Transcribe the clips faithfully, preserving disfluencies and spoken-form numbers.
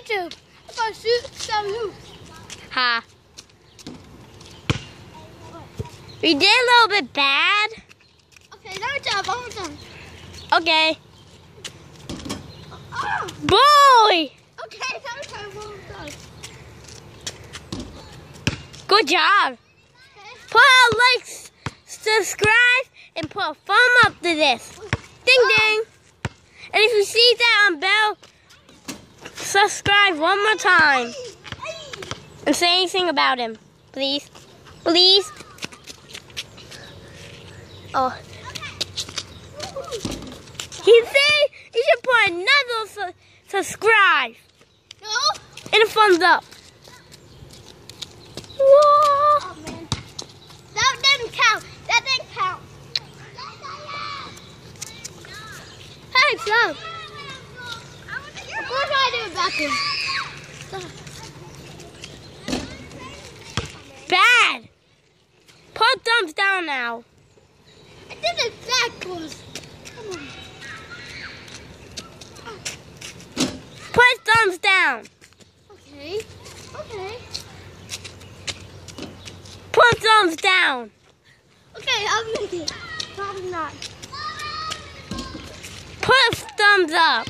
YouTube. I'm gonna shoot some hoops. Ha. We did a little bit bad. Okay, let me jump. One more time. Okay. Oh. Boy! Okay, let me try one more time. Good job. Okay. Put a like, s- subscribe, and put a thumb up to this. Ding Oh. ding. And if you see that on bell, subscribe one more time. And say anything about him. Please. Please. Oh. He said you should put another su- subscribe. No. And a thumbs up. Whoa. Oh man. That didn't count. That didn't count. Hey, stop. Of course I do it backwards. Bad. Put thumbs down now. I did it backwards. Come on. Put thumbs down. Okay. Okay. Put thumbs down. Okay, I'll make it. Probably not. Put thumbs up.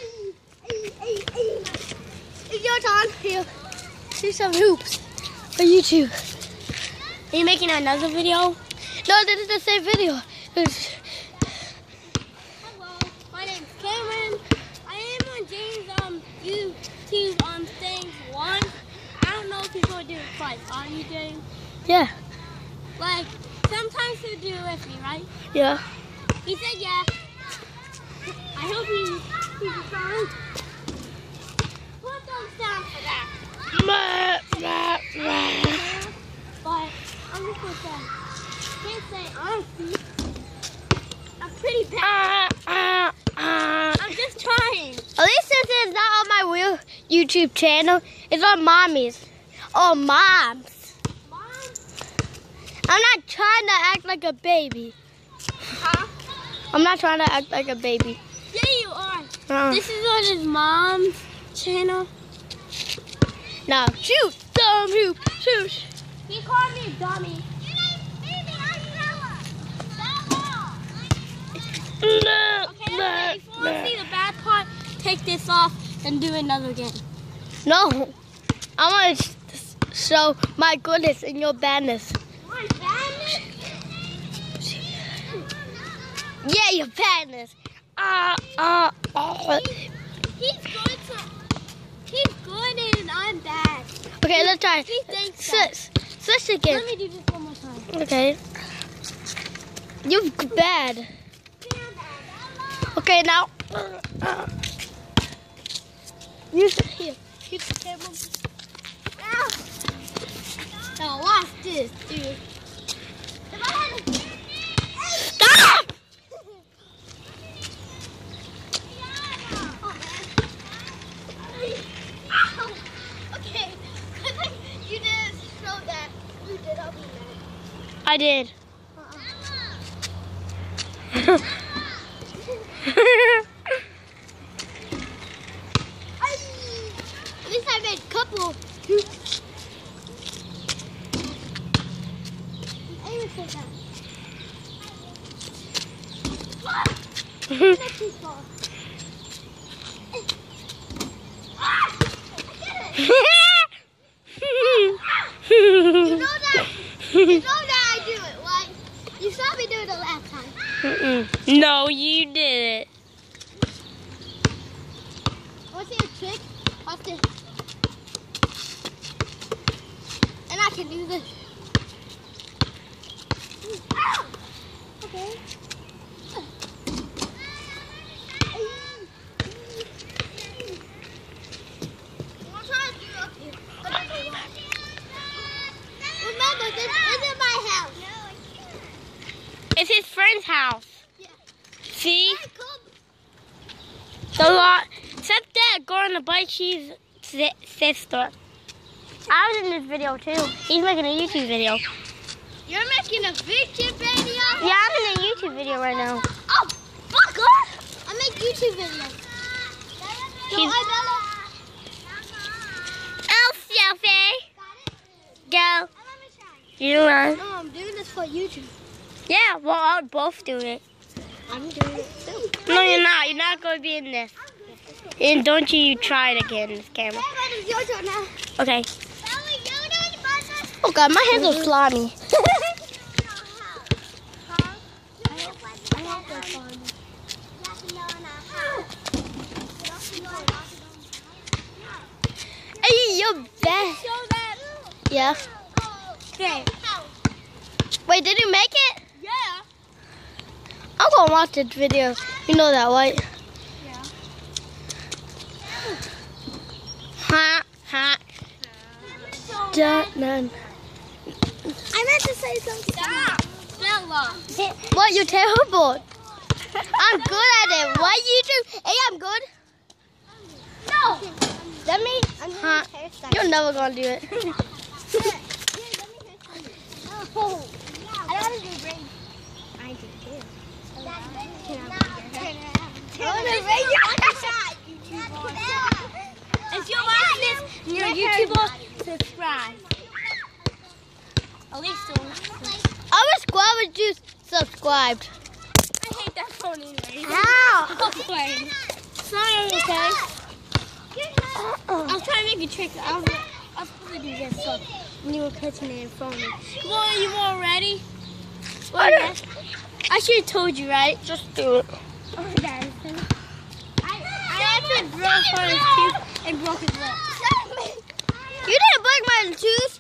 It's your turn. Here. Do some hoops for YouTube. Are you making another video? No, this is the same video. It's- Hello, my name's Cameron. I am on James' um, YouTube on stage one. I don't know if people do it twice. Are you, James? Yeah. Like, sometimes he'll do it with me, right? Yeah. He said yeah. I hope he, he's fine. Put thumbs down for that. But I'm just gonna say, can't say honesty. I'm pretty bad. I'm just trying. At least this is not on my real YouTube channel. It's on Mommy's. Oh, Mom's. Mom? I'm not trying to act like a baby. Huh? I'm not trying to act like a baby. Yeah, you are. Uh, This is on his mom's channel. now, shoot. Dumb hoop. Shoot. He called me a dummy. No. Okay, okay, if you want to see the bad part, take this off and do another again. No. I want to show my goodness and your badness. My badness? Yeah, your badness. Uh, uh, uh. He's good to, he's good and I'm bad. Okay, let's try. He thinks that. Switch. Switch again. Let me do this one more time. Okay. You're bad. Okay, now. Use it here. Use the camera. Ow. Now watch this, dude. Stop! Okay, you didn't show that. You did, I'll be mad. I did. At least I made a couple. I even said that. Not too far. Ah! I did it! You know that? You know that I do it, right? You saw me do it the last time. Mm-mm. No, you did it. Want to see a trick? Watch this. And I can do this. Ow! Okay. I'm trying to do it up here. Remember, this isn't my house. It's his friend's house. Yeah. See? Hey, come. The lot. Except that girl on the bike, she's si- sister. I was in this video too. He's making a YouTube video. You're making a video video? Yeah, I'm in a YouTube video right now. Oh, fuck off! I make YouTube videos. So He's- I You learn. No, I'm doing this for YouTube. Yeah, well, I'll both do it. I'm doing it too. No, you're not. You're not going to be in this. And don't you try it again, this camera. It's your turn now. Okay. Oh God, my hands are slimy. Hey, you're bad. Yeah. Okay. Wait, did you make it? Yeah. I'm gonna watch this video. You know that, right? Yeah. Ha ha. Dun, dun. I meant to say something. Stop. Stella. What? You're terrible. I'm good at it. What you do? Hey, I'm good. No. That means I'm huh? You're never gonna do it. Oh. I don't want to do brain. I do too. I want to raise your shot. If you're watching this, you're a YouTuber, subscribe. At least one. I was glad that you subscribed. I hate that phone anyway. How? Stop playing. Sorry, okay? I was trying to make a trick. I was, I was supposed to do this, so when you were catching it in front of me. Come on, you all ready? What? I should have told you, right? Just do it. Oh, that is it. I, I actually broke one of his teeth and broke his lip. You didn't break my tooth.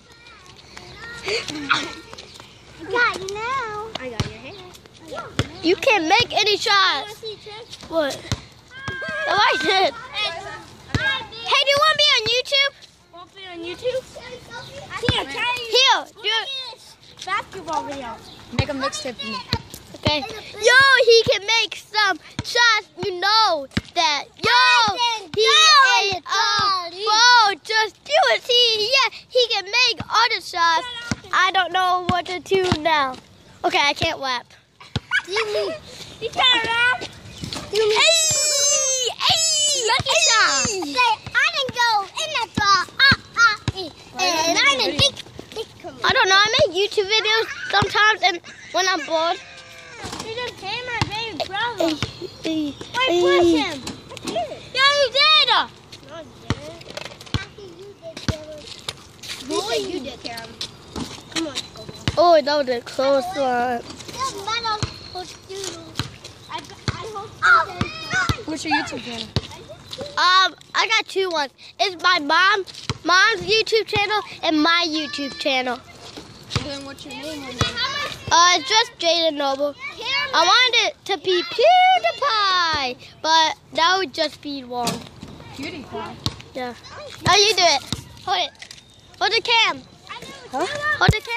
I got you now. I got your hair. You can't make any You shots. want to see a trick? What? No, I did. Hey, do you want to be on YouTube? Want to be on YouTube? Here, try Here, do it. basketball video. Make a mixtape for me. Okay. Yo, he can make some shots. You know that. Yo, he is a bro. Just do it. He, yeah, he can make other shots. I don't know what to do now. Okay, I can't rap. You can't rap. Hey, hey, Lucky shot. Say, I didn't go in the ball. Ah, ah, eh. And I didn't think. I don't know. I make YouTube videos sometimes, and when I'm bored. You just came my baby brother. Hey, hey, Why push him? Yeah, you did. No, you didn't. You said you did, Karen. Come on, go. Oh, that was a close one. What's your YouTube channel? Um, I got two ones. It's my mom, mom's YouTube channel and my YouTube channel. Then what's your name? Uh, it's just Jaden Noble. I wanted it to be PewDiePie, but that would just be wrong. PewDiePie. Yeah. Oh, you do it. Hold it. Hold the cam. Huh? Hold the cam.